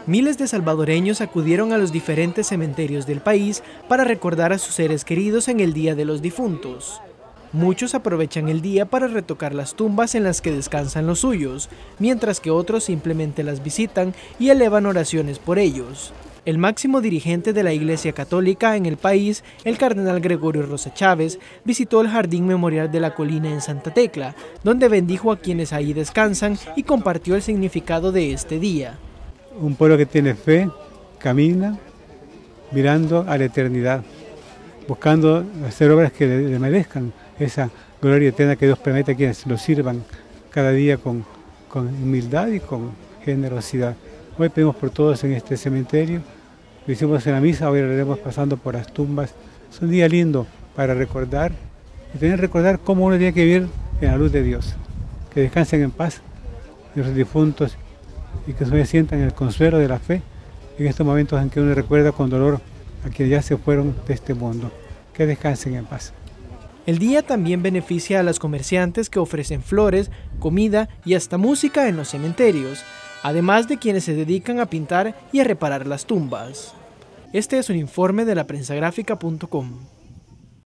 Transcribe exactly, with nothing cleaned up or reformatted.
Miles de salvadoreños acudieron a los diferentes cementerios del país para recordar a sus seres queridos en el Día de los Difuntos. Muchos aprovechan el día para retocar las tumbas en las que descansan los suyos, mientras que otros simplemente las visitan y elevan oraciones por ellos. El máximo dirigente de la Iglesia Católica en el país, el cardenal Gregorio Rosa Chávez, visitó el Jardín Memorial de la Colina en Santa Tecla, donde bendijo a quienes ahí descansan y compartió el significado de este día. Un pueblo que tiene fe, camina mirando a la eternidad, buscando hacer obras que le, le merezcan esa gloria eterna que Dios permite a quienes lo sirvan cada día con, con humildad y con generosidad. Hoy pedimos por todos en este cementerio, lo hicimos en la misa, hoy lo haremos pasando por las tumbas. Es un día lindo para recordar y tener que recordar cómo uno tiene que vivir en la luz de Dios. Que descansen en paz nuestros difuntos y que se sientan el consuelo de la fe en estos momentos en que uno recuerda con dolor a quienes ya se fueron de este mundo. Que descansen en paz. El día también beneficia a los comerciantes que ofrecen flores, comida y hasta música en los cementerios, además de quienes se dedican a pintar y a reparar las tumbas. Este es un informe de la prensa gráfica punto com.